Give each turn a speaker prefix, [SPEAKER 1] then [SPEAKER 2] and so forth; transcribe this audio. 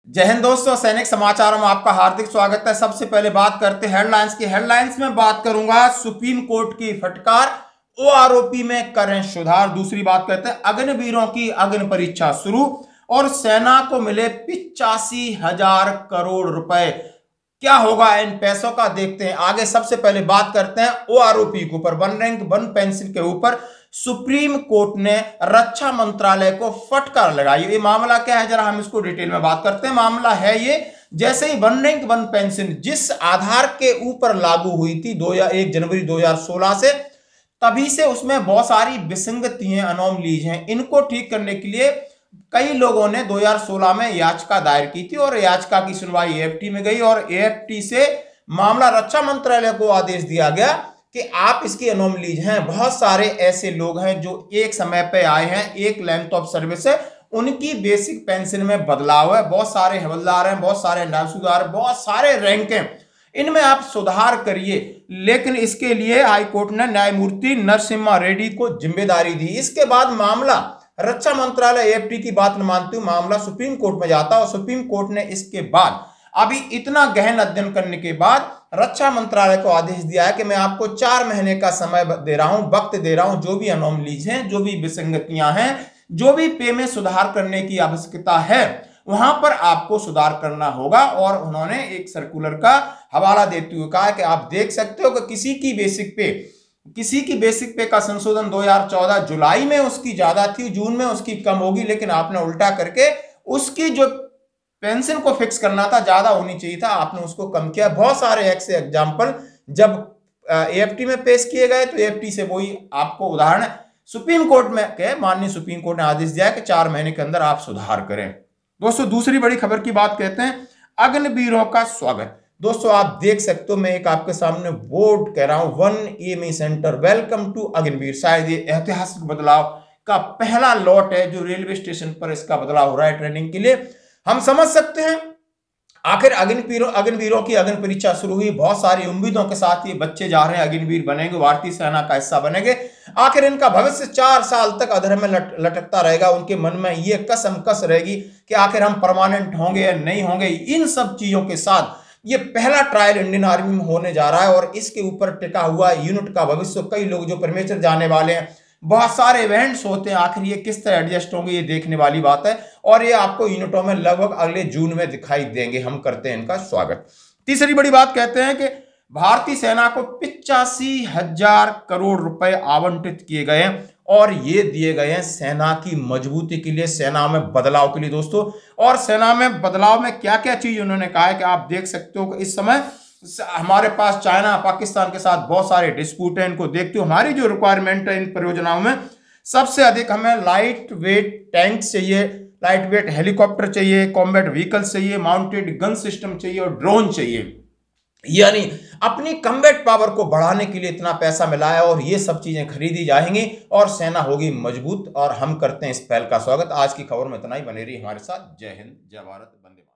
[SPEAKER 1] जय हिंद दोस्तों, सैनिक समाचारों में आपका हार्दिक स्वागत है। सबसे पहले बात करते हैं हेडलाइंस की। हेडलाइंस में बात करूंगा सुप्रीम कोर्ट की फटकार, ओआरओपी में करें सुधार। दूसरी बात करते हैं अग्निवीरों की अग्नि परीक्षा शुरू और सेना को मिले 85,000 करोड़ रुपए। क्या होगा इन पैसों का, देखते हैं आगे। सबसे पहले बात करते हैं ओआरओपी के ऊपर, वन रैंक वन पेंशन के ऊपर सुप्रीम कोर्ट ने रक्षा मंत्रालय को फटकार लगाई। ये मामला क्या है, जरा हम इसको डिटेल में बात करते हैं। मामला है ये, जैसे ही वन रैंक वन पेंशन जिस आधार के ऊपर लागू हुई थी 1 जनवरी 2016 से, तभी से उसमें बहुत सारी विसंगतियां, अनोमलीज हैं। इनको ठीक करने के लिए कई लोगों ने 2016 में याचिका दायर की थी और याचिका की सुनवाई एएफटी में गई और एएफटी से मामला रक्षा मंत्रालय को आदेश दिया गया कि आप इसकी अनोमलीज हैं। बहुत सारे ऐसे लोग हैं जो एक समय पे आए हैं, एक लेंथ ऑफ सर्विस है, उनकी बेसिक पेंशन में बदलाव है। बहुत सारे हवलदार हैं, बहुत सारे नासूदार, बहुत सारे रैंक हैं, इनमें आप सुधार करिए। लेकिन इसके लिए हाईकोर्ट ने न्यायमूर्ति नरसिम्हा रेड्डी को जिम्मेदारी दी। इसके बाद मामला रक्षा मंत्रालय एएफटी की बात न मानते हुए मामला सुप्रीम कोर्ट में जाता और सुप्रीम कोर्ट ने इसके बाद अभी इतना गहन अध्ययन करने के बाद रक्षा मंत्रालय को आदेश दिया है कि मैं आपको 4 महीने का समय दे रहा हूं, वक्त दे रहा हूं। जो भी अनोमलीज हैं, जो भी विसंगतियां हैं, जो भी पे में सुधार करने की आवश्यकता है, वहां पर आपको सुधार करना होगा। और उन्होंने एक सर्कुलर का हवाला देते हुए कहा कि आप देख सकते हो कि किसी की बेसिक पे का संशोधन 2014 जुलाई में उसकी ज्यादा थी, जून में उसकी कम होगी, लेकिन आपने उल्टा करके उसकी जो पेंशन को फिक्स करना था, ज्यादा होनी चाहिए था, आपने उसको कम किया। बहुत सारे ऐसे एग्जाम्पल जब एएफटी में पेश किए गए तो एएफटी से वही आपको उदाहरण सुप्रीम कोर्ट में के माननीय सुप्रीम कोर्ट ने आदेश दिया कि 4 महीने के अंदर आप सुधार करें। दोस्तों, दूसरी बड़ी खबर की बात कहते हैं अग्निवीरों का स्वागत। दोस्तों, आप देख सकते हो, मैं एक आपके सामने बोर्ड कह रहा हूं, 1 सेंटर वेलकम टू अग्निवीर। शायद ये ऐतिहासिक बदलाव का पहला लॉट है जो रेलवे स्टेशन पर इसका बदलाव हो रहा है ट्रेनिंग के लिए। हम समझ सकते हैं आखिर अग्निवीरों की अग्नि परीक्षा शुरू हुई। बहुत सारी उम्मीदों के साथ ये बच्चे जा रहे हैं, अग्निवीर बनेंगे, भारतीय सेना का हिस्सा बनेंगे। आखिर इनका भविष्य 4 साल तक अधर में लटकता रहेगा। उनके मन में ये कसम रहेगी कि आखिर हम परमानेंट होंगे या नहीं होंगे। इन सब चीजों के साथ ये पहला ट्रायल इंडियन आर्मी में होने जा रहा है और इसके ऊपर टिका हुआ यूनिट का भविष्य। कई लोग जो परमेश्वर जाने वाले हैं, बहुत सारे इवेंट्स होते हैं, आखिर ये किस तरह एडजस्ट होंगे, ये देखने वाली बात है। और ये आपको यूनिटों में लगभग अगले जून में दिखाई देंगे। हम करते हैं इनका स्वागत। तीसरी बड़ी बात कहते हैं कि भारतीय सेना को 85,000 करोड़ रुपए आवंटित किए गए हैं और ये दिए गए हैं सेना की मजबूती के लिए, सेना में बदलाव के लिए। दोस्तों, और सेना में बदलाव में क्या क्या चीज उन्होंने कहा है कि आप देख सकते हो कि इस समय हमारे पास चाइना पाकिस्तान के साथ बहुत सारे डिस्प्यूट हैं। इनको देखते हो हमारी जो रिक्वायरमेंट है इन परियोजनाओं में, सबसे अधिक हमें लाइट वेट टैंक चाहिए, लाइट वेट हेलीकॉप्टर चाहिए, कॉम्बैट व्हीकल्स चाहिए, माउंटेड गन सिस्टम चाहिए और ड्रोन चाहिए। यानी अपनी कम्बैट पावर को बढ़ाने के लिए इतना पैसा मिला है और ये सब चीजें खरीदी जाएंगी और सेना होगी मजबूत। और हम करते हैं इस पहल का स्वागत। आज की खबर में इतना ही। बने रही हमारे साथ। जय हिंद, जय भारत, वंदे।